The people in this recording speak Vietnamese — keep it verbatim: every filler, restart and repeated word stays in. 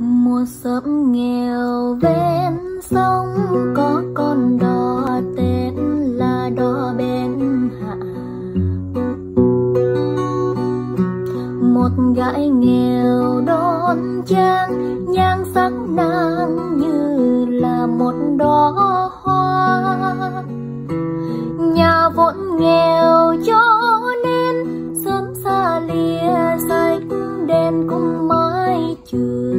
Mùa sớm nghèo ven sông có con đò tên là đò bên hạ. Một gái nghèo đón trang nhan sắc nàng như là một đóa hoa. Nhà vốn nghèo cho nên sớm xa lìa sách đèn cùng mái trường.